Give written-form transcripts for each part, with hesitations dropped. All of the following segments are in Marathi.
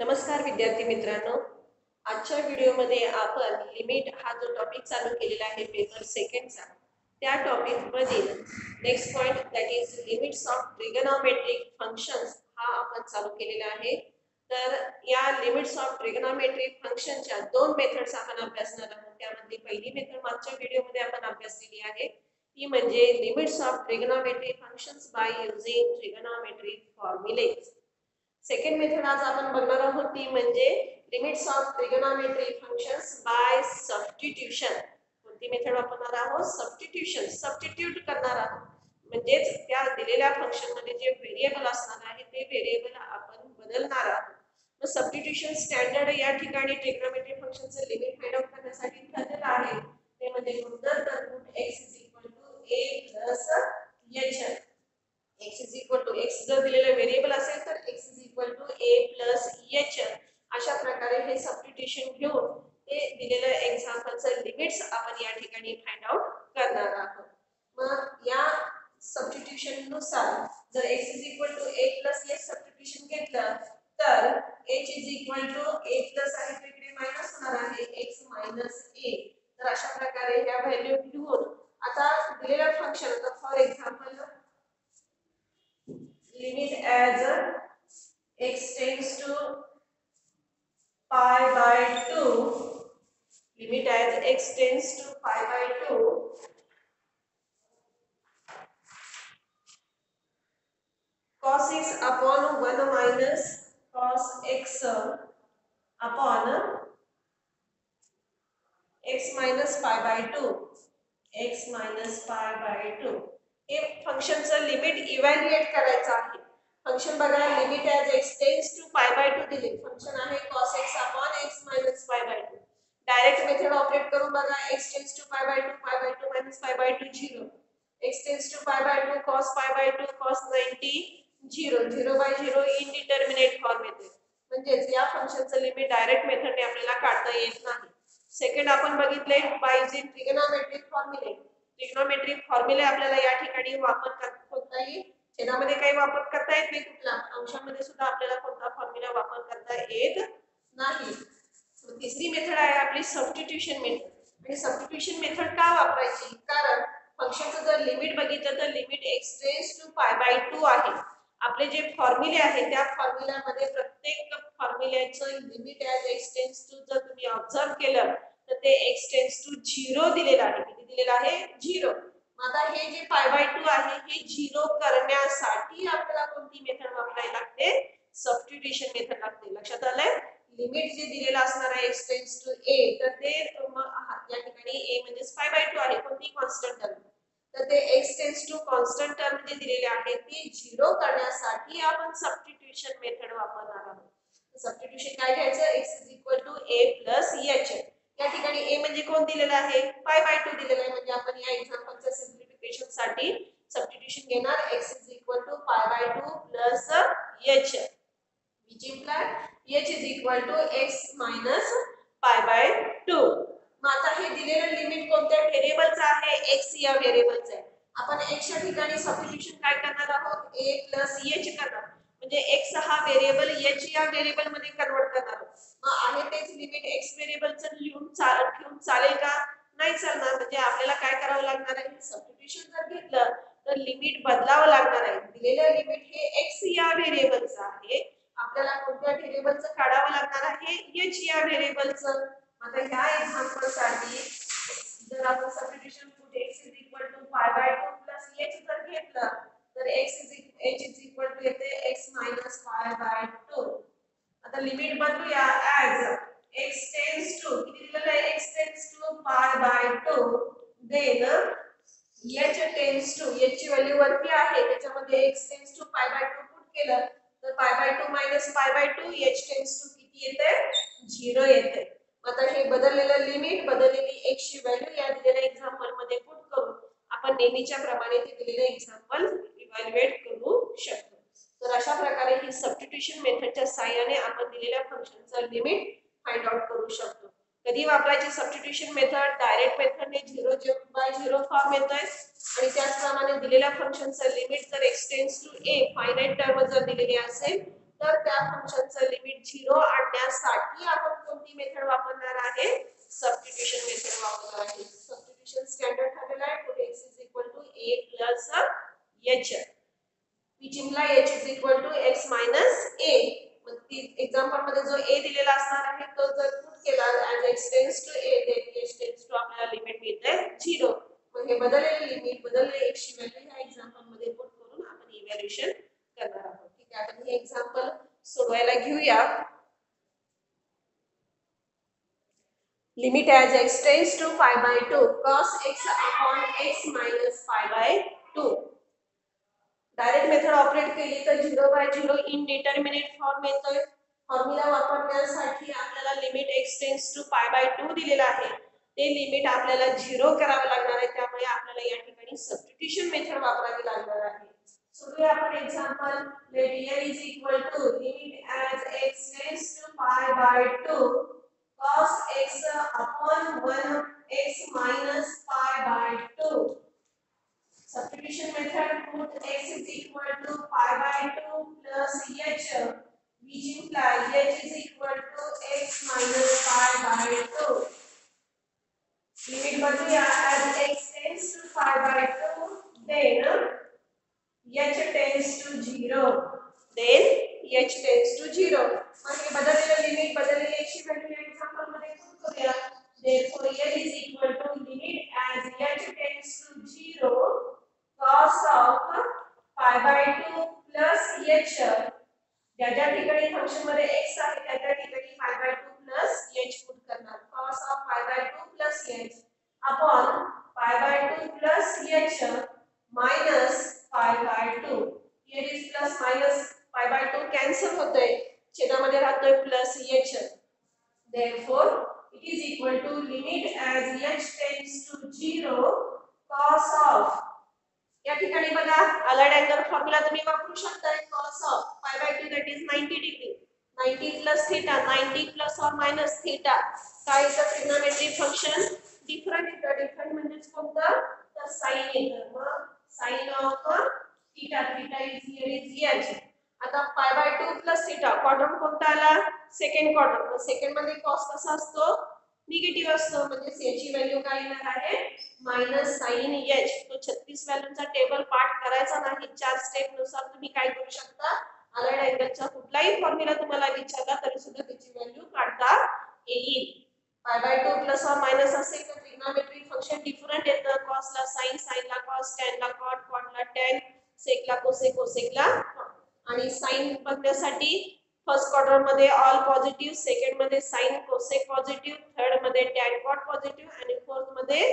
नमस्कार विद्यार्थी मित्रांनो, आजच्या व्हिडिओमध्ये आपण लिमिट हा जो टॉपिक चालू केलेला आहे पेपर सेकंडचा, त्या टॉपिक मधील next point that is limits of trigonometric functions हा आपण चालू केलेला आहे। तर या लिमिट्स ऑफ ट्रिगोनोमेट्रिक फंक्शनच्या दोन मेथड्स आपण अभ्यासणार आहोत। त्यामध्ये पहिली मेथड मागच्या व्हिडिओमध्ये आपण अभ्यासलेली आहे, ती म्हणजे limits of trigonometric functions by using trigonometric formulae. Second method आज आपण बघणार आहोत ती म्हणजे limits of trigonometry functions by substitution. कोणती मेथड वापरणार आहोत? सबस्टिट्यूशन, सबस्टिट्यूट करणार आहोत। म्हणजेच त्या दिलेल्या फंक्शन मध्ये जे व्हेरिएबल असणार आहे ते व्हेरिएबल आपण बदलणार आहोत। मग सबस्टिट्यूशन स्टँडर्ड या ठिकाणी ट्रिगोनोमेट्री फंक्शनचे लिमिट फाइंड आउट करण्यासाठी ठरलेलं आहे, ते म्हणजे गुणधर तरतूद x a h x is equal to x जर दिलेलं व्हेरिएबल असेल तर x is equal to a plus h अशा प्रकारे हे सबस्टिट्यूशन घेऊन ते दिलेलं एक्झाम्पलचं लिमिट्स आपण या ठिकाणी फाइंड आउट करणार आहोत। मग या सबस्टिट्यूशन नुसार जर x is equal to a plus h substitution घेतलं तर h is equal to a plus आहे तर इकडे मायनस होणार आहे x minus a। तर अशा प्रकारे ह्या व्हॅल्यू घेऊन आता दिलेलं फंक्शन, आता for example limit as x tends to pi by 2, limit as x tends to pi by 2, cos x upon 1 minus cos x upon x minus pi by 2, x minus pi by 2 हे फंक्शनचं लिमिट इव्हॅल्युएट करायचं आहे। फंक्शन बघा, limit as x tends to pi by 2 दिले, फंक्शन आहे cos x upon x minus pi by 2। Direct method operate करून बघा, x tends to pi by 2 minus pi by 2 0, x tends to pi by 2 cos pi by 2 cos 90 0, 0 by 0 indeterminate form येते। म्हणजे या फंक्शनचं लिमिट डायरेक्ट मेथडने आपल्याला काढता येत नाही। सेकंड आपण बघितले बाय यूजिंग ट्रिगोनोमेट्रिक फॉर्म्युले। ट्रिगोनोमेट्रिक फॉर्म्युले आपल्याला या ठिकाणी वापर करता येईल, छेदामध्ये काही वापर करता येत नाही, कुठला अंशामध्ये सुद्धा आपल्याला कोणता फॉर्म्युला वापर करता येत नाही। तिसरी मेथड आहे आपली सबस्टिट्यूशन मेथड। आणि सबस्टिट्यूशन मेथड का वापरायची? कारण फंक्शनचं जर लिमिट बघितलं तर limit x tends to pi by 2 आहे। आपले जे फॉर्म्युले आहे त्या फॉर्म्युल्यामध्ये प्रत्येक फॉर्म्युल्याचं limit as x tends to जर तुम्ही ऑब्झर्व केलं तर ते x टेंड्स टू 0 दिलेलं आहे। किती दिलेलं आहे? 0। आता हे जे पाय बाय 2 आहे हे 0 करण्यासाठी आपल्याला कोणती मेथड वापरायला लागते? सबस्टिट्यूशन मेथड लागते। लक्षात आलंय? लिमिट जे दिलेलं असणार आहे x टेंड्स टू a, तर ते या ठिकाणी a म्हणजे पाय बाय 2 आहे, कोणती कॉन्स्टंट टर्म, तर ते x tends to constant term जे दिलेले आहे ते 0 करण्यासाठी आपण सबस्टिट्यूशन मेथड वापरणार आहोत। सबस्टिट्यूशन काय घ्यायचं? x is equal to a plus h। या ठिकाणी a म्हणजे कोण दिलेला आहे? पाय बाय 2 दिलेला आहे, म्हणजे आपण या एक्झाम्पलच्या सिम्प्लिफिकेशन साठी सबस्टिट्यूशन घेणार x is equal to pi by 2 plus h, which implies h is equal to x minus pi by 2। मग आता हे दिलेलं लिमिट कोणत्या व्हेरिएबलचं आहे? x या व्हेरिएबलचं आहे। आपण x च्या ठिकाणी सबस्टिट्यूशन काय करणार आहोत? a plus h करणार, म्हणजे x हा व्हेरिएबल h या व्हेरिएबल मध्ये कन्वर्ट करणार आहोत। मग आहे तेच लिमिट x व्हेरिएबलचं ठेवून चालेल का? नाही चालणार, म्हणजे आपल्याला काय करावं लागणार आहे? सबस्टिट्यूशन जर घेतलं तर लिमिट बदलावं लागणार आहे। दिलेलं लिमिट हे x या व्हेरिएबलचं आहे, आपल्याला कोणत्या व्हेरिएबलचं काढावं लागणार आहे? h या व्हेरिएबलचं। आता ह्या एक्झाम्पल साठी जर आपण substitution put x is equal to pi by 2 plus h जर घेतलं तर h is equal to येते x minus पाय बाय 2। आता लिमिट बदलूया, as x tends to, किती दिलेलं आहे? x tends to pi by 2, then h tends to, h ची व्हॅल्यू वरती आहे त्याच्यामध्ये x tends to pi by 2 put केलं तर pi by 2 minus pi by 2 h tends to किती येते? 0 येते। आता हे बदललेलं लिमिट, बदललेली x ची व्हॅल्यू या दिलेल्या एक्झाम्पल मध्ये पुट करून आपण नेहमीच्या प्रमाणे ते दिलेले एक्झाम्पल इव्हॅल्युएट करू शकतो। तर अशा प्रकारे ही सबस्टिट्यूशन मेथडच्या सहाय्याने आपण दिलेल्या फंक्शनचं लिमिट फाइंड आउट करू शकतो। कधी वापरायची सबस्टिट्यूशन मेथड? डायरेक्ट मेथडने 0 बाय 0 फॉर्म येतोय, आणि त्याचप्रमाणे दिलेल्या फंक्शनचं लिमिट जर x tends to a finite term जर दिलेली असेल तर त्या फंक्शनचं लिमिट 0 आणण्यासाठी आपण कोणती मेथड वापरणार आहे? सबस्टिट्यूशन मेथड वापरणार आहे. सबस्टिट्यूशन स्टँडर्ड ठरलेला आहे. पुढे x a plus h which imply h is equal to x minus a. मग ती एक्झाम्पल मध्ये जो a दिलेला असणार आहे तो जर पुट केला as x tends to a then h tends to आपल्याला लिमिट मिळते 0. मग हे बदललेले लिमिट बदललेले x ची व्हॅल्यू ह्या एक्झाम्पल मध्ये पुट करून आपण इव्हॅल्युएशन करणार आहोत. ठीक आहे, आपण हे एक्झाम्पल सोडवायला घेऊया. limit as x tends to pi by 2 cos x upon x minus pi by 2. Direct method operate केली तर 0 बाय 0 इनडिटर्मिनेट फॉर्म येतोय. फॉर्म्युला वापरण्यासाठी आपल्याला limit x tends to pi by 2 दिलेला आहे. ते लिमिट आपल्याला 0 करावं लागणार आहे. त्यामुळे आपल्याला या ठिकाणी सबस्टिट्यूशन मेथड वापरावी लागणार आहे. सोडूया आपण example. Let l is equal to limit as x tends to pi by 2 cos x upon 1 x minus pi by 2. Substitution method, put x is equal to pi by 2 plus h which implies h is equal to x minus pi by 2. Limit बदलूया as x tends to pi by 2 then h tends to 0. Then h tends to 0. मग हे बदललेले लिमिट बदललेले x ची व्हॅल्यू या एक्झाम्पल मध्ये पुट करूया. Therefore l is equal to limit as h tends to 0 cos of pi by 2 plus h. ज्या ठिकाणी फंक्शन मध्ये x आहे त्या ठिकाणी pi by 2 plus h put करणार. cos of pi by 2 plus h upon pi by 2 plus h minus pi by 2. here is plus minus pi by 2 cancel होतोय. छेदामध्ये राहतोय plus h. therefore it is equal to limit as h tends to 0 cos of. या ठिकाणी बघा अलाइड अँगल फॉर्म्युला तुम्ही वापरू शकता. cos of pi by 2 that is 90 degree. 90 plus theta, 90 plus or minus theta. काय इथं ट्रिग्नोमेट्रिक फंक्शन डिफरंट येतं. डिफरंट म्हणजे कोणतं? तर sin येतं. मग sin of theta, theta is here is h. आता pi by 2 plus theta quadrant कोणता आला? Second quadrant. मग सेकंड मध्ये cos कसा असतो? निगेटिव्ह असतो. म्हणजे याची व्हॅल्यू काय येणार आहे? Minus sine h. तो 36 व्हॅल्यूचा टेबल पाठ करायचा नाही. 4 स्टेप नुसार तुम्ही काय करू शकता? अलाइड अँगलचा कुठलाही फॉर्म्युला तुम्हाला विचारला तरी सुद्धा त्याची व्हॅल्यू काढता येईल. पाय बाय 2 प्लस और मायनस असेल तर ट्रिग्नोमेट्रिक फंक्शन डिफरंट येतं. cos ला sin, sin ला cos, tan ला cot, cot ला tan, sec ला cosec, cosec ला cot. आणि sin बघण्यासाठी फर्स्ट क्वाड्रंट मध्ये ऑल पॉझिटिव्ह, सेकंड मध्ये sin cosec पॉझिटिव्ह, थर्ड मध्ये tan cot पॉझिटिव्ह आणि फोर्थ मध्ये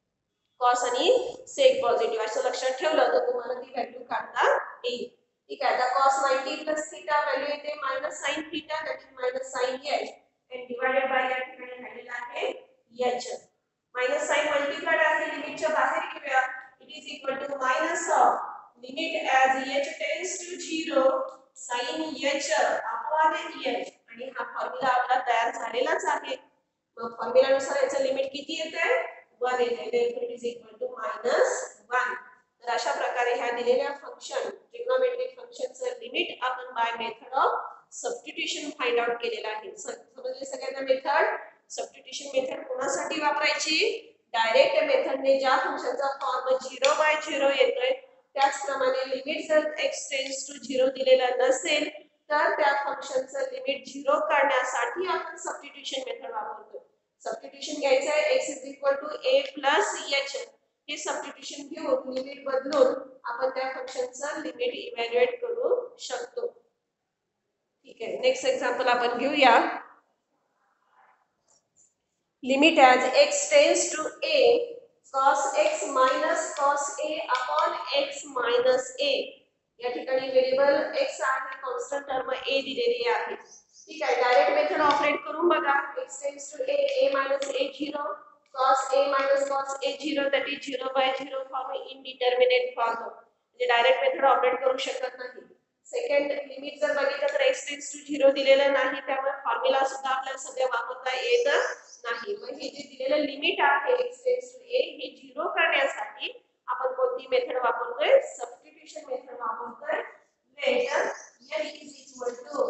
cos आणि sec पॉझिटिव्ह. असं लक्षात ठेवलं तर तुम्हाला ती व्हॅल्यू काढता येईल. ठीक आहे. आता cos 90 plus theta व्हॅल्यू येते minus sin theta that is minus sin h and divided by या ठिकाणी व्हॅल्यू आहे h. minus sin मल्टिप्लाइड आहे लिमिटच्या बाहेर घेऊया. it is equal to minus of limit as h tends to 0 sin h upon h आणि हा फॉर्म्युला आपला तयार झालेलाच आहे. मग फॉर्म्युला नुसार याचं लिमिट किती येते? 1 येते. therefore it is equal to minus 1. तर अशा प्रकारे ह्या दिलेल्या फंक्शन ट्रिग्नोमेट्रिक फंक्शनचं लिमिट आपण by method of substitution find out केलेला आहे. समजले सगळ्यांना मेथड? सबस्टिट्यूशन मेथड कोणासाठी वापरायची? डायरेक्ट मेथडने ज्या फंक्शनचा फॉर्म 0 बाय 0 येतोय त्याचप्रमाणे लिमिट जर x टेंड्स टू 0 दिलेला नसेल तर त्या फंक्शनचं लिमिट 0 करण्यासाठी आपण सबस्टिट्यूशन मेथड वापरतो. सबस्टिट्यूशन घ्यायचं आहे x is equal to a plus h. हे सबस्टिट्यूशन घेऊन लिमिट बदलून आपण त्या फंक्शनचं लिमिट इव्हॅल्युएट करू शकतो. ठीक आहे. नेक्स्ट एक्झाम्पल आपण घेऊया. Limit as x tends to a cos x minus cos a upon x minus a. या ठिकाणी व्हेरिएबल x आहे, कॉन्स्टंट टर्म a दिलेली आहे. ठीक आहे. डायरेक्ट मेथड ऑपरेट करून बघा. x tends to a minus a 0 cos a minus cos a 0 that is 0 by 0 form indeterminate form. म्हणजे डायरेक्ट मेथड ऑपरेट करू शकत नाही. सेकंड लिमिट जर बघितलं तर x टेंड्स टू 0 दिलेलं नाही त्यामुळे फॉर्म्युला सुद्धा आपल्याला सध्या वापरता येत नाही. मग हे जे दिलेलं लिमिट आहे x टेंड्स टू a हे 0 करण्यासाठी आपण कोणती मेथड वापरतोय? सबस्टिट्यूशन मेथड वापरतोय. Let l is equal to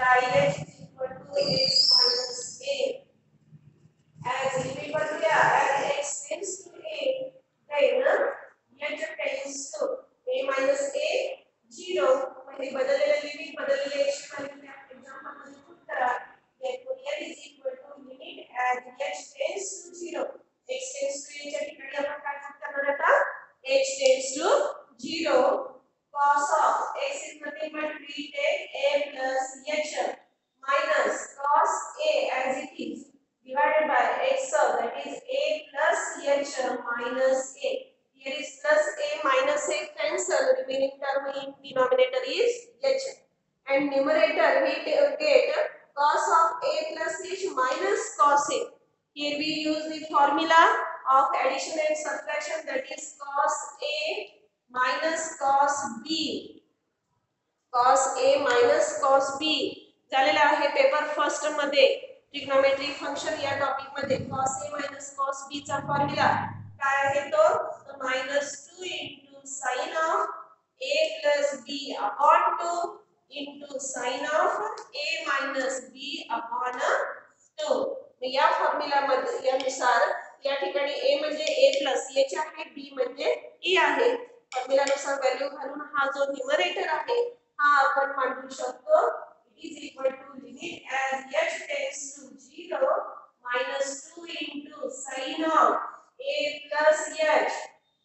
h is equal to x minus a. As limit बदलूया, as x tends to a, then h tends to a minus a 0. म्हणजे बदललेले लिमिट बदललेले x व्हॅल्यू त्या एक्झाम्पल मध्ये पुट करा. therefore h is equal to limit as h tends to 0. x tends to a च्या ठिकाणी आपण काय पुट करणार आता? h tends to 0. cos of x is nothing but we take a plus h minus cos a as it is divided by x, that is a plus h minus a. Here is plus a minus a cancel, remaining term in denominator is h, and numerator we get cos of a plus h minus cos a. Here we use the formula of addition and subtraction, that is cos a minus cos b. cos a minus cos b झालेला आहे पेपर फर्स्ट मध्ये. ट्रिग्नोमेट्री फंक्शन या टॉपिक मध्ये cos a minus cos b चा फॉर्म्युला काय आहे तो -2 into sin of a plus b upon 2 into sin of a minus b upon 2. या फॉर्म्युला मध्ये यानुसार या ठिकाणी a म्हणजे a plus h आहे, b म्हणजे e आहे. फॉर्म्युला नुसार व्हॅल्यू घालून हा जो न्यूमरेटर आहे हा आपण मांडू शकतो. it is equal to limit as h tends to 0 minus 2 into sin of a plus h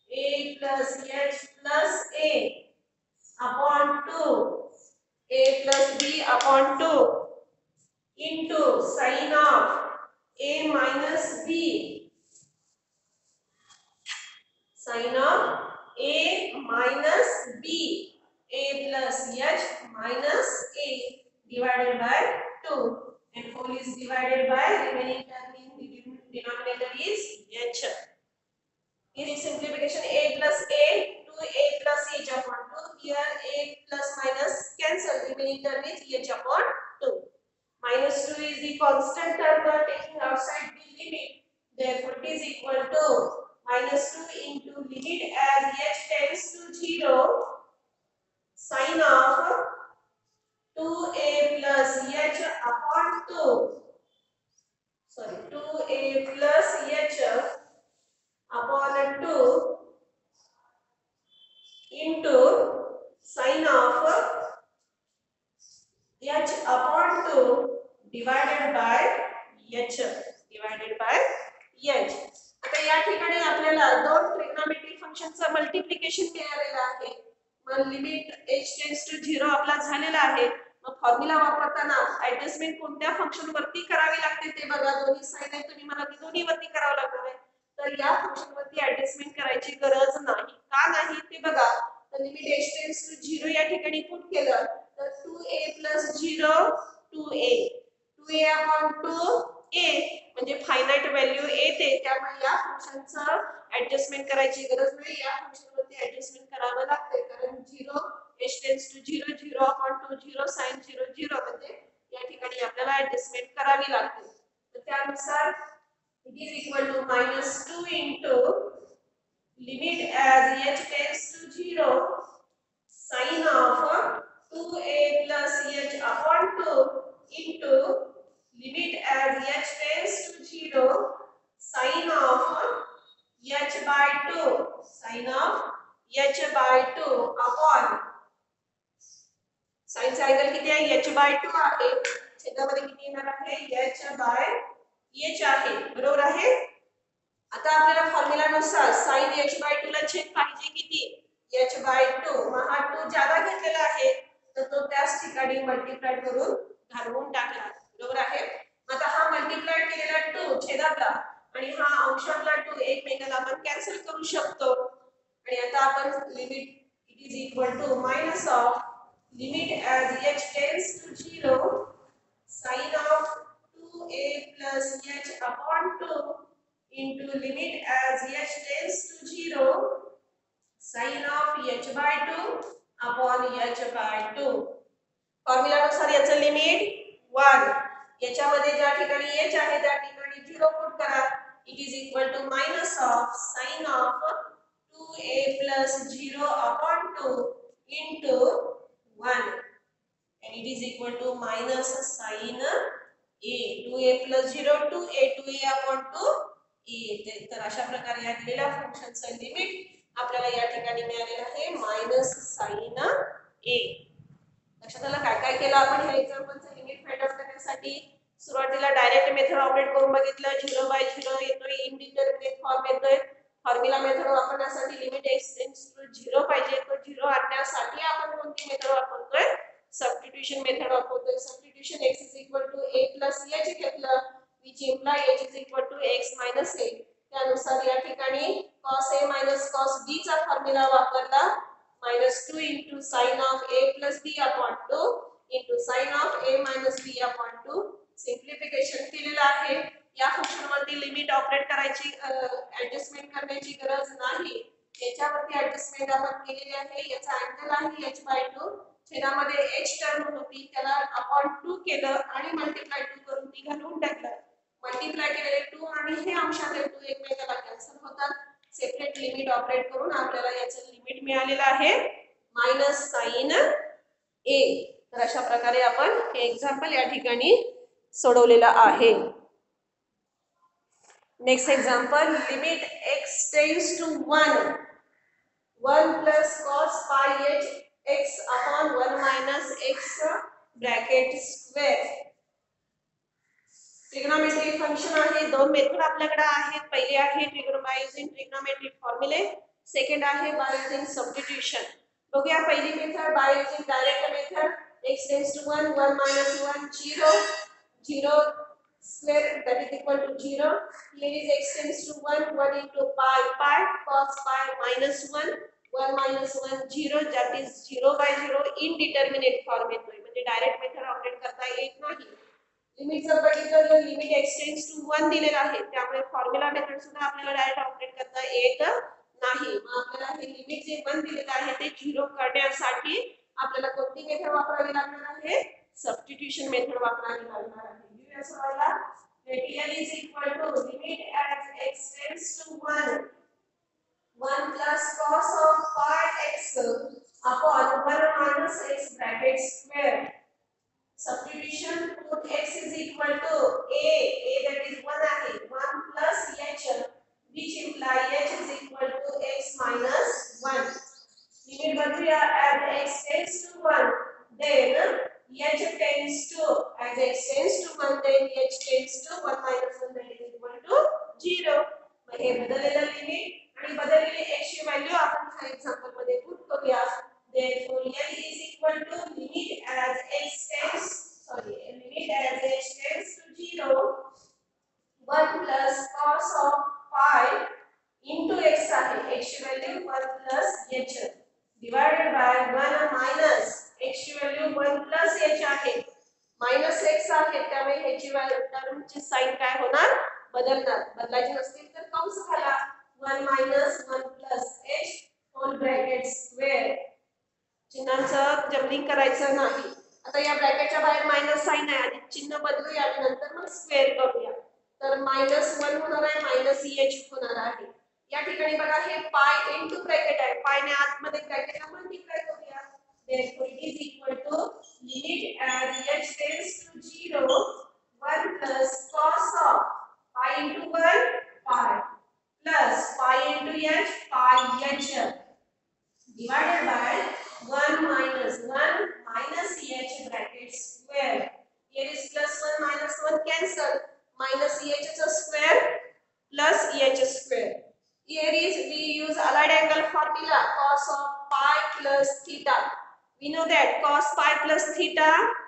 plus a upon 2 a plus b upon 2 into sin of a minus b sin of a minus b a plus h minus a divided by 2, and whole is divided by remaining term in the denominator is h. Here is simplification, a plus a to a plus h upon 2. Here a plus minus cancel, remaining term is h upon 2. Minus 2 is the constant term taking outside the limit. Therefore it is equal to minus 2 into limit as h tends to 0 sin of 2a plus h upon 2. Sorry, 2a plus h upon 2 into sin of h upon 2 divided by h. आता या ठिकाणी आपल्याला दोन ट्रिग्नोमेट्री फंक्शनचं मल्टिप्लिकेशन मिळालेलं आहे. मग लिमिट h टेंड्स टू 0 आपला झालेला आहे. मग फॉर्म्युला वापरताना ऍडजस्टमेंट कोणत्या फंक्शन वरती करावी लागते ते बघा. दोन्ही साइन आहे, तुम्ही मला दोन्ही वरती करावं लागणार आहे. तर या फंक्शन वरती ऍडजस्टमेंट करायची गरज नाही. का नाही ते बघा. तर लिमिट h टेंड्स टू 0 या ठिकाणी पुट केलं तर 2a + 0 2a 2a upon 2a म्हणजे फायनाइट व्हॅल्यू येते. त्यामुळे या फंक्शनचं ऍडजस्टमेंट करायची गरज नाही. या फंक्शन वरती ऍडजस्टमेंट करावं लागते कारण 0 h tends to 0 0 upon 2 0 sin 0 0 म्हणजे या ठिकाणी आपल्याला ऍडजस्टमेंट करावी लागते. तर त्यानुसार it is equal to -2 into limit as h tends to 0 sin of 2a plus h upon 2 into limit as h tends to 0 sin of h by 2 upon sin चा अँगल किती आहे h by 2 आहे. छेदामध्ये किती येणार आहे h by h आहे. बरोबर आहे. आता आपल्याला फॉर्म्युलानुसार sin h by 2 ला छेद पाहिजे किती h by 2. मग हा 2 जादा घेतलेला आहे तर तो त्याच ठिकाणी मल्टिप्लाय करून घालवून टाकला. बरोबर आहे. आता हा मल्टिप्लाय केलेला 2 छेदातला आणि हा अंशातला 2 एकमेकांना आपण कॅन्सल करू शकतो. आणि आता आपण limit it is equal to minus of limit as h tends to 0 sin of 2a plus h upon 2 into limit as h tends to 0 sin of h by 2 upon h by 2. Formula नुसार याचं लिमिट 1. याच्यामध्ये ज्या ठिकाणी h आहे त्या ठिकाणी 0 पुट करा. It is equal to minus of sin of 2a plus 0 upon 2 into 1. and it is equal to minus sin a 2a plus 0 to a 2a upon 2a. तर अशा प्रकारे या दिलेल्या फंक्शनचं लिमिट आपल्याला या ठिकाणी मिळालेलं आहे मायनस साइन a. लक्षात आलं काय काय केलं आपण ह्या एक्झाम्पलचं लिमिट फाइंड आउट करण्यासाठी? सुरुवातीला डायरेक्ट मेथड ऑपरेट करून बघितलं, 0/0 येतोय, इनडिटर्मिनेट फॉर्म येतोय. फॉर्म्युला मेथड वापरण्यासाठी लिमिट x टेंड्स टू 0 पाहिजे, तो 0 आणण्यासाठी आपण कोणती मेथड वापरतोय? सबस्टिट्यूशन मेथड वापरतोय. Substitution x is equal to a plus h घेतलं, which imply h is equal to x minus a. त्यानुसार या ठिकाणी cos a minus cos b चा फॉर्म्युला वापरला. -2 into sin of a plus b upon 2 into sin of a minus b upon 2. सिंप्लिफिकेशन केलेलं आहे. या फंक्शन वरती लिमिट ऑपरेट करायची, ऍडजस्टमेंट करण्याची गरज नाही. याच्यावरती ऍडजस्टमेंट आपण केलेली आहे. याचा अँगल आहे h/2. छेदामध्ये h टर्म होती, त्याला अपॉन 2 केलं आणि मल्टिप्लाय 2 करून ती घालून टाकलं. मल्टिप्लाय केलेले 2 आणि हे अंशातील 2 एकमेकाला कॅन्सल होतात. सेपरेट लिमिट ऑपरेट करून आपल्याला याचं लिमिट मिळालेलं आहे मायनस साइन a. तर अशा प्रकारे आपण हे एक्झाम्पल या ठिकाणी सोडवलेलं आहे. Next example, limit x tends to 1 plus cos pi h x upon 1 minus x bracket square. Trigonometry function आहे. दोन मेथड आपल्याकडे आहेत. पहिली आहे बाय युजिंग ट्रिग्नोमेट्रिक फॉर्म्युले, सेकंड आहे बाय युजिंग सबस्टिट्यूशन. बघूया पहिली method by using direct method. x tends to 1 minus 1 0 0 square that is equal to 0. Here is x tends to 1 into pi cos pi minus 1 minus 1 0, that is 0/0 indeterminate form येतोय, म्हणजे डायरेक्ट मेथड ऑपरेट करता येत नाही. लिमिट जर बघितलं तर लिमिट x टेंड्स टू 1 दिलेलं आहे, त्यामुळे फॉर्म्युला मेथड सुद्धा आपल्याला डायरेक्ट ऑपरेट करता येत नाही. मग आपल्याला हे लिमिट जे 1 दिलेलं आहे ते 0 करण्यासाठी आपल्याला कोणती मेथड वापरावी लागणार आहे? सबस्टिट्यूशन मेथड वापरावी लागणार आहे. सोडवायला L is equal to limit as x tends to 1 plus cos of pi x upon 1 minus x bracket square. Substitution, put x is equal to a that is 1 आहे, 1 plus h, which imply h is equal to x minus 1. Limit बदलूया as x tends to 1, then h tends to, as x tends to 1, then h tends to 1 minus 1, that is equal to 0. मग हे बदललेलं लिमिट आणि बदललेली x ची व्हॅल्यू आपण ह्या एक्झाम्पल मध्ये पुट करूया. Therefore L is equal to limit as h tends to 0 1 plus cos of pi into x आहे, x ची value 1 plus h divided by 1 minus x ची व्हॅल्यू 1 plus h आहे, मायनस x आहे, त्यामुळे ह्याची टर्मची साइन काय होणार? बदलणार. बदलायची नसतील तर कंस घाला, 1 minus 1 plus h whole bracket square. चिन्हांचं जम्बलिंग करायचं नाही. आता या ब्रॅकेटच्या बाहेर मायनस साइन आहे, आणि चिन्ह बदलूया आणि नंतर मग स्क्वेअर करूया. तर -1 होणार आहे, -h होणार आहे. या ठिकाणी बघा हे पाय इनटू ब्रॅकेट आहे, पाय ने आतमध्ये ब्रॅकेटला मल्टिप्लाय करूया. Therefore it is equal to limit as h tends to 0 1 plus cos of pi into 1 pi plus pi into h pi h divided by 1 minus h bracket square. Here is plus 1 minus 1 cancel, minus h square plus h square. Here is we use allied angle formula, cos of pi plus theta. We know that cos pi plus theta,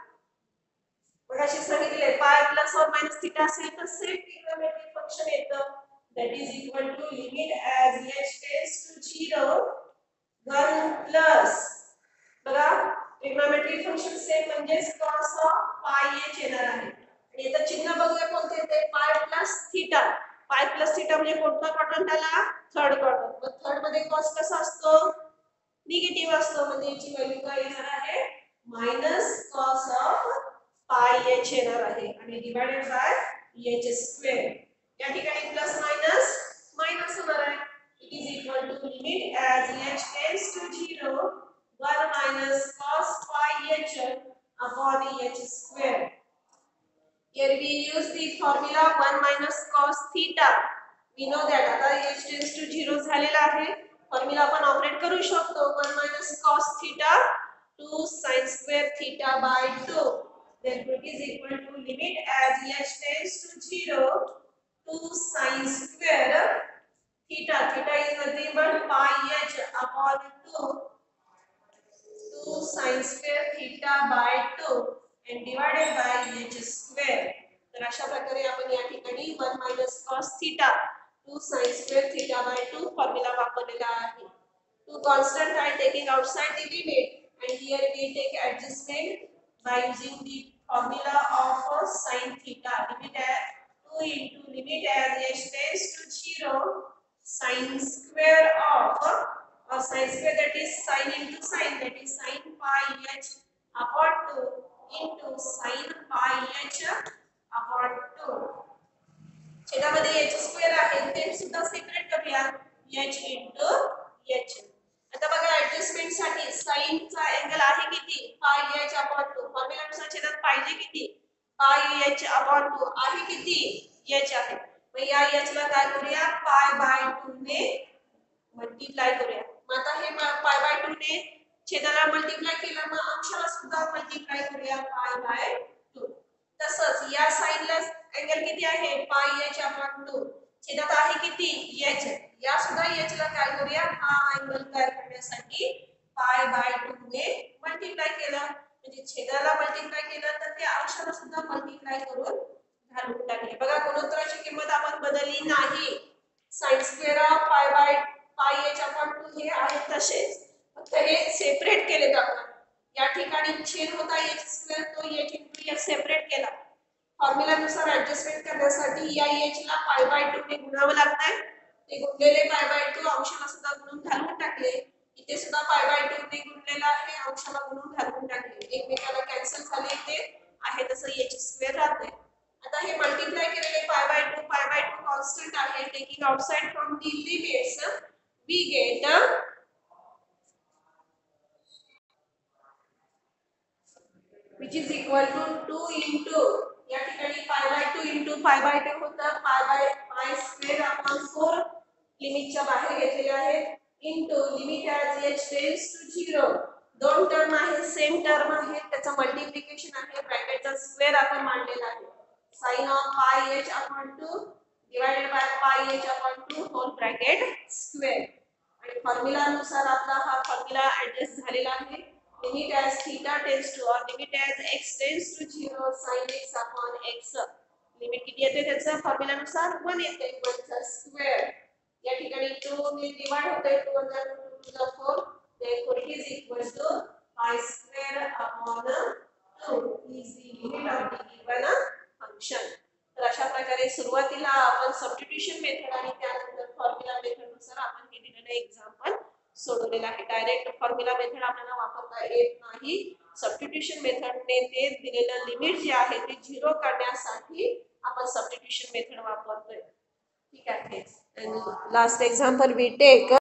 मगाशी सांगितले pi plus or minus theta असेल तर सेम ट्रिग्नोमेट्रिक फंक्शन येतं, that is equal to limit as h tends to 0 1 plus, बघा ट्रिग्नोमेट्रिक फंक्शन सेम म्हणजेच cos of pi h येणार आहे. आणि याचं चिन्ह बघूया कोणते येते, pi plus theta. pi plus theta म्हणजे कोणता क्वाड्रंट आला? Third quadrant. मग थर्ड मध्ये cos कसा असतो? निगेटिव्ह असतो, म्हणजे याची व्हॅल्यू काय येणार आहे? Minus cos of pi h येणार आहे, आणि डिवाइडेड बाय h स्क्वेअर. या ठिकाणी प्लस मायनस मायनस होणार आहे. It is equal to limit as h tends to 0 1 minus cos pi h upon h square. Here we use the formula 1 minus cos theta. We know that आता h tends to 0 झालेला आहे. फॉर्म्युला आपण ऑपरेट करू शकतो 1 minus cos theta 2 sin square theta by 2. Therefore it is equal to limit as h tends to 0 2 sin square theta. Theta is nothing but pi h upon 2 sin square theta by 2 and divided by h square. तर अशा प्रकारे आपण या ठिकाणी 1 minus cos theta 2 sin square theta by 2 formula वापरलेला आहे. Two constant are taking outside the limit and here we take adjustment by using the formula of sin theta. Limit as 2 into limit as h tends to 0 sin square of sin square that is sin into sin that is sin pi h upon 2 into sin pi h upon 2. छेदामध्ये h स्क्वेअर आहे ते सुद्धा सेपरेट करूया h into h. आता बघा ऍडजस्टमेंट साठी sin चा अँगल आहे किती pi h upon 2. फॉर्म्युलानुसार छेदात पाहिजे किती pi h upon 2 आहे किती h आहे. मग या h ला काय करूया pi by 2 ने मल्टीप्लाय करूया. मग आता हे pi by 2 ने छेदाला मल्टीप्लाय केलं मग अंशाला सुद्धा मल्टीप्लाय करूया pi by 2. तसंच या साइडला अँगल किती आहे pi h upon 2 छेदात आहे किती h. या सुद्धा h ला काय करूया हा अँगल तयार करण्यासाठी pi by 2 ने मल्टीप्लाय केलं म्हणजे छेदाला मल्टीप्लाय केलं तर त्या अंशाला सुद्धा मल्टीप्लाय करून घालून टाकले. बघा गुणोत्तराची किंमत आपण बदलली नाही. sin square of pi h upon 2 हे आहे तसेच फक्त हे सेपरेट केलेत आपण. या ठिकाणी छेद होता h स्क्वेअर तो h into h सेपरेट केला. फॉर्म्युला नुसार ऍडजस्टमेंट करण्यासाठी या h ला pi by 2 ने गुणावं लागतंय. ते गुणलेले pi by 2 अंशाला सुद्धा गुणून घालून टाकले. इथे सुद्धा pi by 2 ने गुणलेला आहे अंशाला गुणून घालून टाकले. एकमेकाला कॅन्सल झाले ते आहे तसं h स्क्वेअर राहते. आता हे मल्टीप्लाय केलेले pi by 2 कॉन्स्टंट आहे. Taking outside from the limits we get which is equal to 2 into या ठिकाणी pi by 2 into pi by 2 होतं pi square upon 4 लिमिटच्या बाहेर घेतलेले आहेत into limit as h tends to 0. दोन टर्म आहे सेम टर्म आहे त्याचा मल्टिप्लिकेशन आहे ब्रॅकेटचा स्क्वेअर आपण मांडलेला आहे sin of pi h upon 2 divided by pi h upon 2 whole bracket square. आणि फॉर्म्युला नुसार आपला हा फॉर्म्युला ऍडजस्ट झालेला आहे. limit as theta tends to or limit as x tends to 0 sin x upon x. Limit किती येते त्याचा फॉर्म्युला नुसार 1 येते 1 चा स्क्वेअर. या ठिकाणी 2 ने डिवाइड होते 2 * 2 to the 4 therefore it is equal to pi square upon 2 is the limit of the given function. तर अशा प्रकारे सुरुवातीला आपण सबस्टिट्यूशन मेथड आणि त्यानंतर फॉर्म्युला मेथड नुसार आपण हे दिलेलं एक्झाम्पल सोडवलेलं आहे. डायरेक्ट फॉर्म्युला मेथड आपल्याला वापरता येत नाही. सबस्टिट्यूशन मेथडने ते दिलेलं लिमिट जे आहे ते 0 करण्यासाठी आपण सबस्टिट्यूशन मेथड वापरतोय. ठीक आहे. Last example we take